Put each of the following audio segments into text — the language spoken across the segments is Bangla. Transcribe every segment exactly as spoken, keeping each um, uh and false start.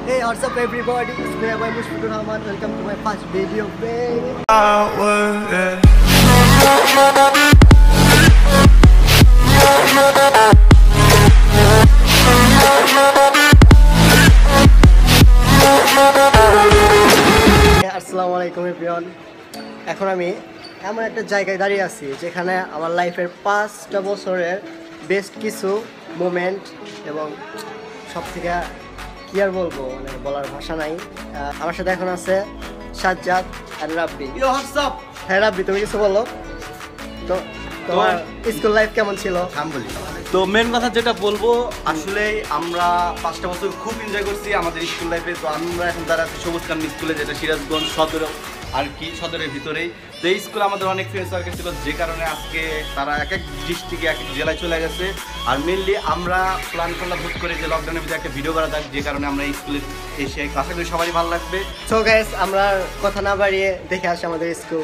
Hey, what's up everybody? It's me, I'm Mushfiqur Rahman. Welcome to my first video, baby. আসসালামু আলাইকুম এভরিওয়ান। এখন আমি এমন একটা জায়গায় দাঁড়িয়ে আছি যেখানে আমার লাইফের পাঁচটা বছরের বেস্ট কিছু মোমেন্ট এবং সব থেকে কি আর বলবো, মানে বলার ভাষা নাই। আমার সাথে এখন আছে সাজ্জাদ আর রাব্বি। ইয়ো হোয়াটসঅ্যাপ। হ্যাঁ রাব্বি, তুমি কিছু বলো তো। তোমার স্কুল লাইফ কেমন ছিল? আমি বলি তো মেন কথা যেটা বলবো, আসলে আমরা পাঁচটা বছর খুব এনজয় করছি আমাদের স্কুল লাইফে। তো আমরা এখন তারা সবুজকান স্কুলে, যেটা সিরাজগঞ্জ সদর আর কি সদরের ভিতরেই। তো এই স্কুলে আমাদের অনেক ফ্রেন্ড সার্কেল ছিল, যে কারণে আজকে তারা এক এক ডিস্ট্রিক্টে এক এক জেলায় চলে গেছে। আর মেনলি আমরা প্ল্যান করলাম হুট করে যে লকডাউনের ভিতরে একটা ভিডিও করা যাক, যে কারণে আমরা এই স্কুলে এসে আশা করি সবারই ভালো লাগবে। সো গাইস, আমরা কথা না বাড়িয়ে দেখে আসি আমাদের স্কুল।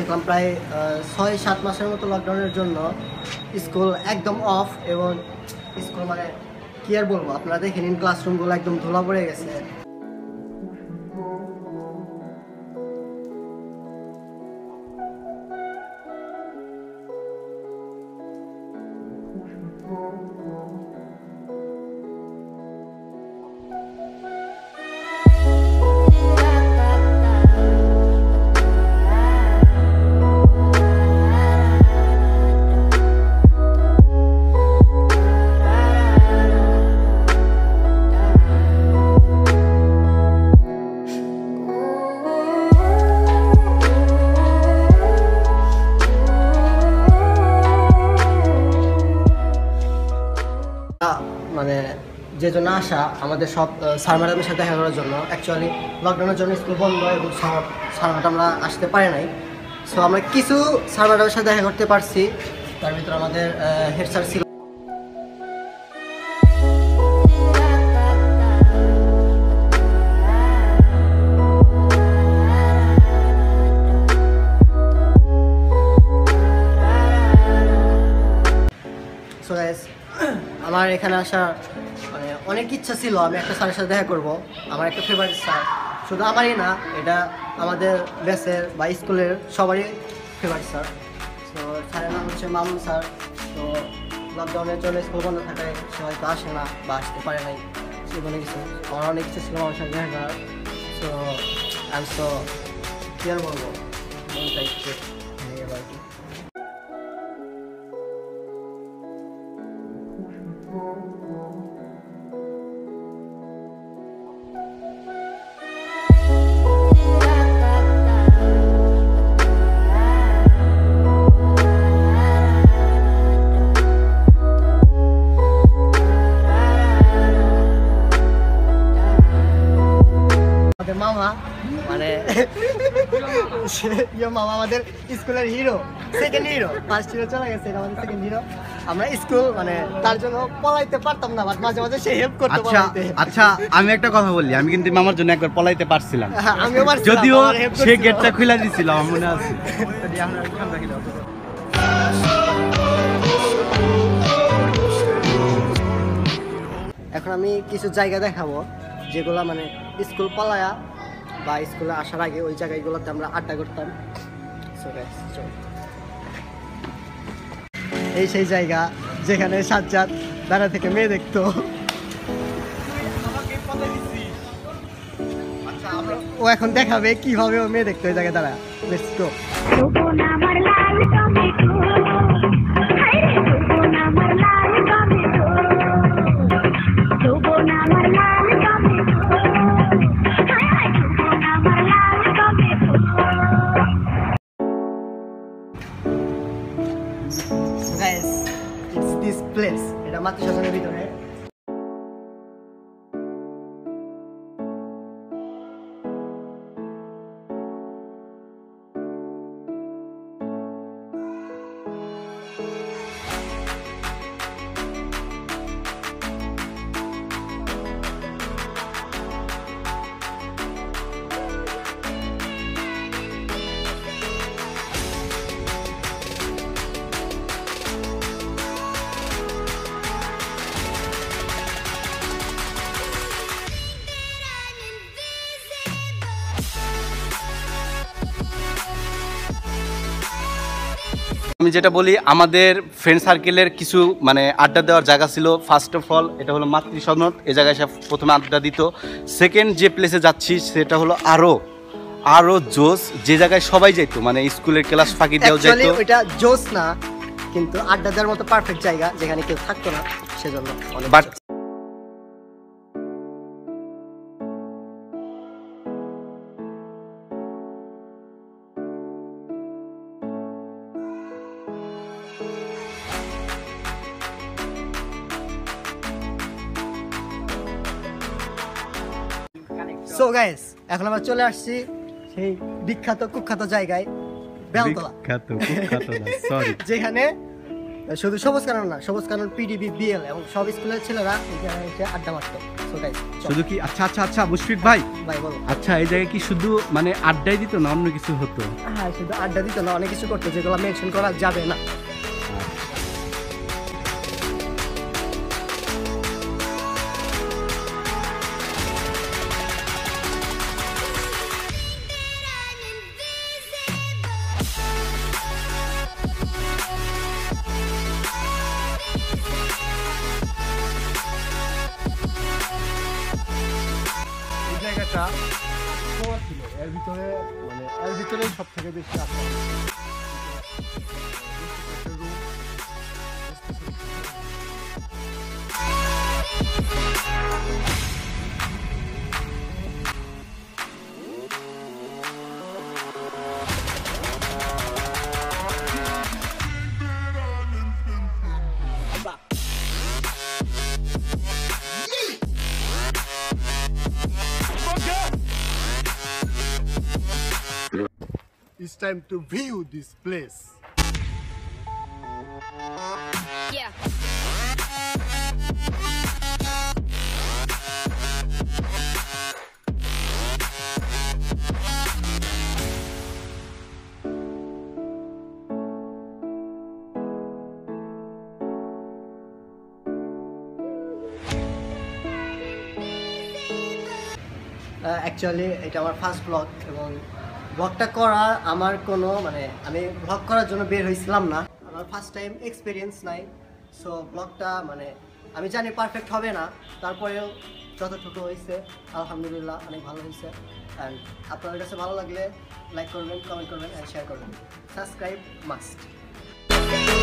দেখলাম প্রায় ছয় সাত মাসের মতো লকডাউনের জন্য স্কুল একদম অফ, এবং স্কুল মানে কি আর বলবো, আপনারা দেখে নিন ক্লাসরুমগুলো একদম ধুলা পড়ে গেছে। মানে যে জন্য আসা আমাদের সব স্যার ম্যাডামের সাথে দেখা করার জন্য, অ্যাকচুয়ালি লকডাউনের জন্য স্কুল বন্ধ এবং সব স্যার ম্যাডামরা আসতে পারে নাই। সো আমরা কিছু স্যার ম্যাডামের সাথে দেখা করতে পারছি, তার ভিতরে আমাদের হেড স্যার ছিল। সো গাইস, আমার এখানে আসা মানে অনেক ইচ্ছা ছিল আমি একটা স্যারের সাথে দেখা করব, আমার একটা ফেভারিট স্যার, শুধু আমারই না, এটা আমাদের ব্যাচের বা স্কুলের সবারই ফেভারিট স্যার। তো স্যারের নাম হচ্ছে মামুন স্যার। তো লকডাউনের জন্য স্কুল বন্ধ থাকায় সে হয়তো আসে না বা আসতে পারে নাই, সেগুলো কিছু আমার অনেক ইচ্ছা ছিল আমার সাথে দেখা করার। সো আই এম সো কি আর বলবো, মনটা একটু ভেঙে গেল আর কি। মামা মানে ইয়ে মামা আমাদের স্কুলের hero, second hero, first hero চলে গেছে, আমাদের সেকেন্ড হিরো। আমরা স্কুল মানে তার জন্য পলাইতে পারতাম না, বাট মাঝে মাঝে সে হেল্প করতে। আচ্ছা আচ্ছা আমি একটা কথা বলি, আমি কিন্তু মামার জন্য একবার পলাইতে পারছিলাম, আমিও পারছিলাম, যদিও আমার help সে করছিল। গেটটা খুলে দিছিল, আমার মনে আছে। এখন আমি কিছু জায়গা দেখাবো যেগুলো মানে স্কুল পালায়া বা স্কুলে আসার আগে ওই জায়গাগুলোতে আমরা আড্ডা করতাম। So guys, চলো। এই সেই জায়গা যেখানে সাজ্জাদ দাঁড়া থেকে মেয়ে দেখতো। ও এখন দেখাবে কিভাবে ও মেয়ে দেখতো ওই জায়গায় দাঁড়া। Let's go. Guys, it's this place. এটা মাতৃ শাসনের ভিতরে। আমি যেটা বলি, আমাদের ফ্রেন্ড সার্কেলের কিছু মানে আড্ডা দেওয়ার জায়গা ছিল। ফার্স্ট অফ অল এটা হলো মাতৃ সদন, এই জায়গায় সে প্রথমে আড্ডা দিত। সেকেন্ড যে প্লেসে যাচ্ছি সেটা হলো আরো আরো জোস, যে জায়গায় সবাই যেত, মানে স্কুলের ক্লাস ফাঁকি দেওয়া যেত। অ্যাকচুয়ালি ওইটা জোস না, কিন্তু আড্ডা দেওয়ার মতো পারফেক্ট জায়গা যেখানে কেউ থাকতো না, সেজন্য অনেক বাট সো গাইস, এখন আমরা চলে আসছি সেই বিখ্যাত কুখ্যাত জায়গায়, বেলতলা, বিখ্যাত কুখ্যাত না, সরি, যেখানে শুধু সবুজ কানন না, সবুজ কানন, পিডিবি, বিএল এবং সব স্কুলের ছেলেরা এখানে এসে আড্ডা মারতো। সো গাইস, শুধু কি আচ্ছা আচ্ছা আচ্ছা মুশফিক ভাই, ভাই বলো। আচ্ছা এই জায়গায় কি শুধু মানে আড্ডাই দিত না অন্য কিছু হতো? হ্যাঁ, শুধু আড্ডা দিত না, অনেক কিছু করতো যেগুলো মেনশন করা যাবে না। এই জায়গাটা কুয়া ছিল, এর ভিতরে মানে এর ভিতরে সব থেকে বেশি আড্ডা হতো। একটা room, it's time to view this place. Yeah. Actually এটা আমার ফার্স্ট ব্লগ এবং ব্লগটা করা আমার কোনো মানে আমি ব্লগ করার জন্য বের হয়েছিলাম না, আমার ফার্স্ট টাইম এক্সপিরিয়েন্স নাই। সো ব্লগটা মানে আমি জানি পারফেক্ট হবে না, তারপরেও যতটুকু হয়েছে আলহামদুলিল্লাহ অনেক ভালো হয়েছে। অ্যান্ড আপনাদের কাছে ভালো লাগলে লাইক করবেন, কমেন্ট করবেন অ্যান্ড শেয়ার করবেন। Subscribe must.